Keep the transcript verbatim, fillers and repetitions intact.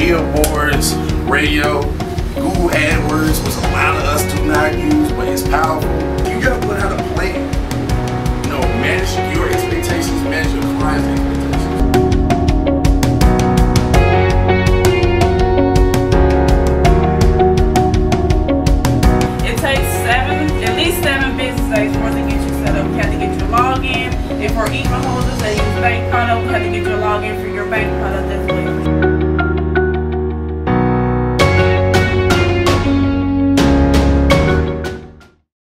billboards, radio, Google AdWords, which a lot of us do not use, but it's powerful. You gotta learn how to plan. You know, manage your expectations, manage your clients' expectations. It takes seven, at least seven business days for us to get you set up. We have to get your login. If we're email holders that use bank product, we have to get your login for your bank product as well.